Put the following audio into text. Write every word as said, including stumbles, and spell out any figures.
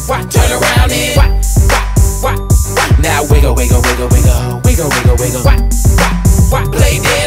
wop, turn around and wop, wop, wop, wop. Now wiggle, wiggle, wiggle, wiggle, wiggle, wiggle, wiggle, wop, wop, wop. Play dead